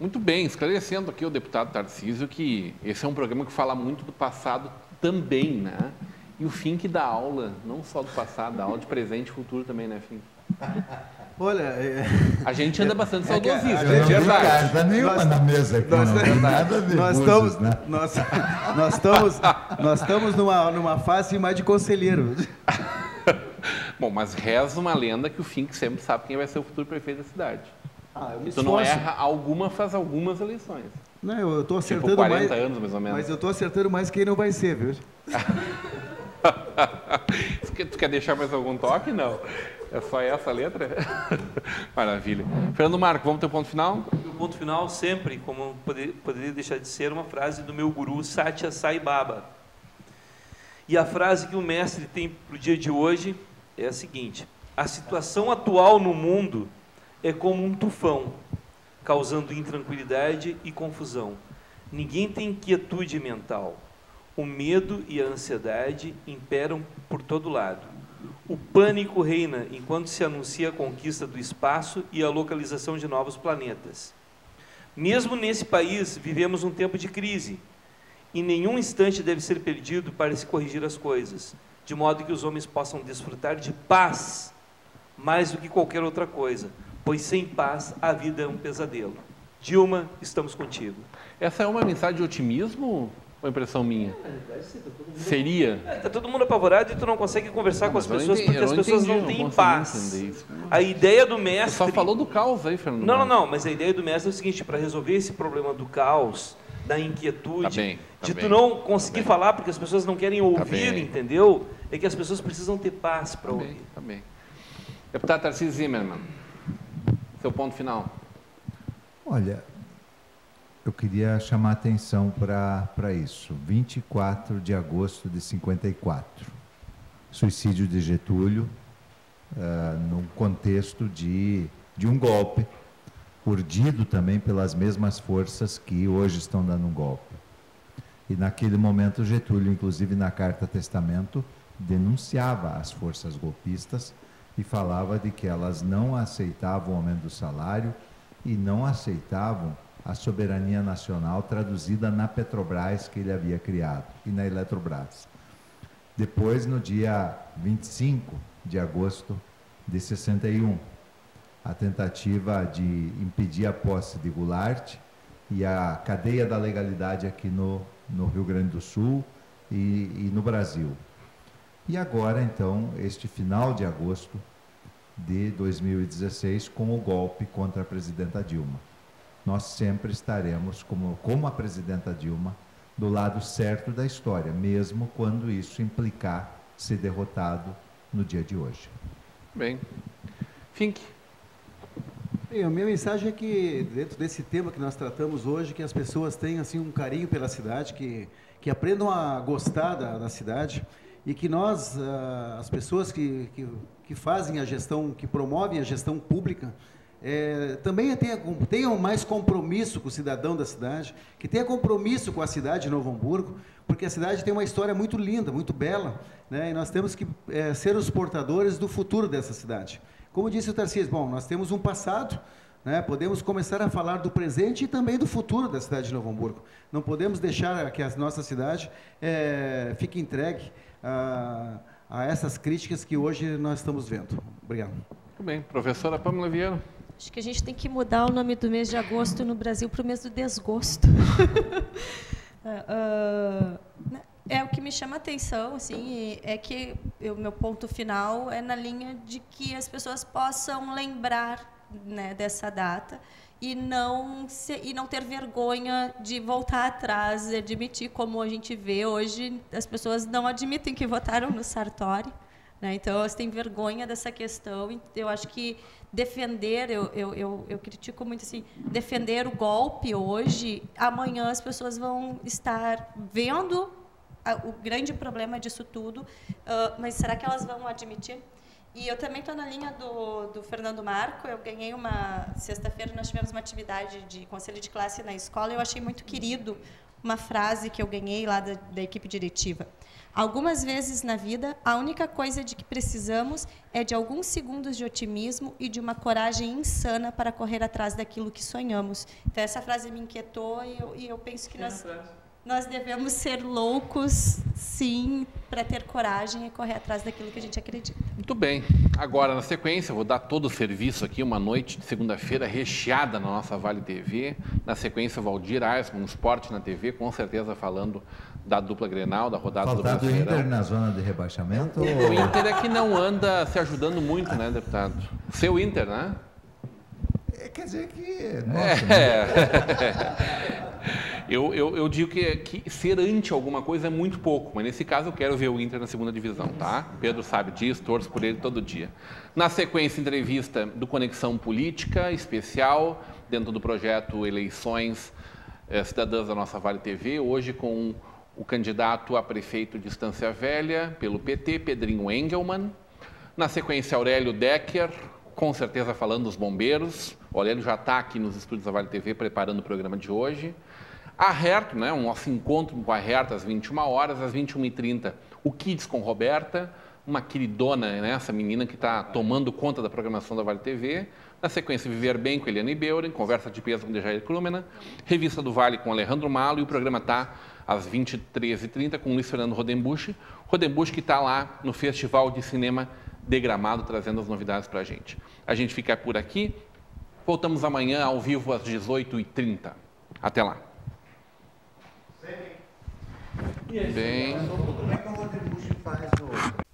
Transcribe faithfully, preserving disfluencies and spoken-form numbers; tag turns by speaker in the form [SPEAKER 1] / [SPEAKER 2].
[SPEAKER 1] Muito bem, esclarecendo aqui o deputado Tarcísio que esse é um programa que fala muito do passado também, né? E o Fink dá aula, não só do passado, dá aula de presente e futuro também, né, Fink?
[SPEAKER 2] Olha, é...
[SPEAKER 1] a gente anda bastante
[SPEAKER 2] é
[SPEAKER 1] saudosista,
[SPEAKER 2] é
[SPEAKER 1] é verdade.
[SPEAKER 3] Carta nenhuma
[SPEAKER 2] Nós-
[SPEAKER 3] na mesa aqui,
[SPEAKER 2] nós-
[SPEAKER 3] não tem nada a ver
[SPEAKER 2] Nós
[SPEAKER 3] com
[SPEAKER 2] estamos,
[SPEAKER 3] usos, né?
[SPEAKER 2] nós, nós estamos, nós estamos numa, numa fase mais de conselheiro.
[SPEAKER 1] Bom, mas reza uma lenda que o Fink sempre sabe quem vai ser o futuro prefeito da cidade.
[SPEAKER 2] Ah, eu me
[SPEAKER 1] Tu não
[SPEAKER 2] esforço.
[SPEAKER 1] erra alguma, faz algumas eleições.
[SPEAKER 2] Não, eu estou acertando
[SPEAKER 1] Tipo quarenta
[SPEAKER 2] mais,
[SPEAKER 1] anos, mais ou menos.
[SPEAKER 2] mas eu estou acertando mais quem não vai ser, viu?
[SPEAKER 1] Tu quer- tu quer deixar mais algum toque? Não. É só essa letra? Maravilha. Fernando Marco, vamos ter um ponto final?
[SPEAKER 4] O ponto final sempre, como poder, poderia deixar de ser, uma frase do meu guru Satya Sai Baba. E a frase que o mestre tem para o dia de hoje é a seguinte: a situação atual no mundo é como um tufão, causando intranquilidade e confusão. Ninguém tem quietude mental. O medo e a ansiedade imperam por todo lado. O pânico reina enquanto se anuncia a conquista do espaço e a localização de novos planetas. Mesmo nesse país, vivemos um tempo de crise, e nenhum instante deve ser perdido para se corrigir as coisas, de modo que os homens possam desfrutar de paz mais do que qualquer outra coisa, pois sem paz a vida é um pesadelo. Dilma, estamos contigo.
[SPEAKER 1] Essa é uma mensagem de otimismo ou impressão minha? Seria?
[SPEAKER 4] Está todo mundo apavorado e tu não consegue conversar
[SPEAKER 1] Não,
[SPEAKER 4] com as
[SPEAKER 1] mas eu
[SPEAKER 4] pessoas
[SPEAKER 1] não
[SPEAKER 4] porque
[SPEAKER 1] entendi,
[SPEAKER 4] as pessoas
[SPEAKER 1] eu não
[SPEAKER 4] não
[SPEAKER 1] entendi,
[SPEAKER 4] têm
[SPEAKER 1] eu não
[SPEAKER 4] paz.
[SPEAKER 1] consegui entender isso.
[SPEAKER 4] A ideia do
[SPEAKER 1] Você
[SPEAKER 4] mestre...
[SPEAKER 1] só falou do caos aí, Fernando.
[SPEAKER 4] Não, não,
[SPEAKER 1] Marco.
[SPEAKER 4] não, mas a ideia do mestre é o seguinte: para resolver esse problema do caos, da inquietude,
[SPEAKER 1] Tá bem, tá
[SPEAKER 4] de
[SPEAKER 1] bem,
[SPEAKER 4] tu não conseguir
[SPEAKER 1] bem.
[SPEAKER 4] falar porque as pessoas não querem ouvir,
[SPEAKER 1] bem.
[SPEAKER 4] entendeu? É que as pessoas precisam ter paz para
[SPEAKER 1] Tá
[SPEAKER 4] ouvir.
[SPEAKER 1] bem, tá bem. Deputado Tarcísio Zimmermann, seu ponto final.
[SPEAKER 3] Olha, eu queria chamar a atenção para isso. vinte e quatro de agosto de cinquenta e quatro. Suicídio de Getúlio, uh, num contexto de, de um golpe, urdido também pelas mesmas forças que hoje estão dando um golpe. E naquele momento Getúlio, inclusive na Carta Testamento, denunciava as forças golpistas e falava de que elas não aceitavam o aumento do salário e não aceitavam a soberania nacional traduzida na Petrobras que ele havia criado e na Eletrobras. Depois, no dia vinte e cinco de agosto de sessenta e um, a tentativa de impedir a posse de Goulart e a cadeia da legalidade aqui no, no Rio Grande do Sul e, e no Brasil. E agora, então, este final de agosto de dois mil e dezesseis, com o golpe contra a presidenta Dilma. Nós sempre estaremos, como, como a presidenta Dilma, do lado certo da história, mesmo quando isso implicar ser derrotado no dia de hoje.
[SPEAKER 1] Bem. Fink.
[SPEAKER 2] Bem, a minha mensagem é que, dentro desse tema que nós tratamos hoje, que as pessoas tenham assim, um carinho pela cidade, que, que aprendam a gostar da, da cidade e que nós, ah, as pessoas que, que, que fazem a gestão, que promovem a gestão pública, É, também tenha, tenham mais compromisso com o cidadão da cidade, que tenha compromisso com a cidade de Novo Hamburgo, porque a cidade tem uma história muito linda, muito bela, né? E nós temos que é, ser os portadores do futuro dessa cidade. Como disse o Tarcísio, bom, nós temos um passado, né? Podemos começar a falar do presente e também do futuro da cidade de Novo Hamburgo. Não podemos deixar que a nossa cidade é, fique entregue a, a essas críticas que hoje nós estamos vendo. Obrigado.
[SPEAKER 1] Muito bem. Professora Pâmela Vieira.
[SPEAKER 5] Acho que a gente tem que mudar o nome do mês de agosto no Brasil para o mês do desgosto. uh, é o que me chama a atenção, assim, é que o meu ponto final é na linha de que as pessoas possam lembrar, né, dessa data e não, se, e não ter vergonha de voltar atrás e admitir, como a gente vê hoje, as pessoas não admitem que votaram no Sartori. Né? Então, elas têm vergonha dessa questão. Eu acho que defender, eu, eu, eu, eu critico muito assim, defender o golpe hoje, amanhã as pessoas vão estar vendo a, o grande problema disso tudo, uh, mas será que elas vão admitir? E eu também estou na linha do, do Fernando Marco. Eu ganhei uma... Sexta-feira nós tivemos uma atividade de conselho de classe na escola e eu achei muito querido uma frase que eu ganhei lá da, da equipe diretiva. Algumas vezes na vida, a única coisa de que precisamos é de alguns segundos de otimismo e de uma coragem insana para correr atrás daquilo que sonhamos. Então, essa frase me inquietou e eu, e eu penso que nós, nós devemos ser loucos, sim, para ter coragem e correr atrás daquilo que a gente acredita.
[SPEAKER 1] Muito bem. Agora, na sequência, eu vou dar todo o serviço aqui, uma noite de segunda-feira recheada na nossa Vale T V. Na sequência, Valdir Aisman, Esporte na T V, com certeza falando da dupla Grenal, da rodada
[SPEAKER 3] Faltar
[SPEAKER 1] do
[SPEAKER 3] do
[SPEAKER 1] Brasileirão.
[SPEAKER 3] Inter na zona de rebaixamento?
[SPEAKER 1] O
[SPEAKER 3] ou...
[SPEAKER 1] Inter é que não anda se ajudando muito, né, deputado? Seu Inter, né?
[SPEAKER 3] É, quer dizer que... Nossa,
[SPEAKER 1] É. Eu, eu, eu digo que, que ser ante alguma coisa é muito pouco, mas nesse caso eu quero ver o Inter na segunda divisão, tá? Pedro sabe disso, torço por ele todo dia. Na sequência, entrevista do Conexão Política, especial, dentro do projeto Eleições eh, Cidadãs da nossa Vale T V, hoje com o candidato a prefeito de Estância Velha, pelo P T, Pedrinho Engelmann. Na sequência, Aurélio Decker, com certeza falando dos bombeiros. O Aurélio já está aqui nos estúdios da Vale T V preparando o programa de hoje. A Herto, né, um nosso encontro com a Herto às vinte e uma horas, às vinte e uma e trinta, o Kids com Roberta, uma queridona, né, essa menina que está tomando conta da programação da Vale T V. Na sequência, Viver Bem com Eliane Beuren, Conversa de Peso com Dejair Krumena, Revista do Vale com Alejandro Malo, e o programa está às vinte e três e trinta com Luiz Fernando Rodenbusch. Rodenbusch que está lá no Festival de Cinema de Gramado, trazendo as novidades para a gente. A gente fica por aqui. Voltamos amanhã ao vivo às dezoito e trinta. Até lá. Bem...
[SPEAKER 3] como é que o Rodenbusch faz o...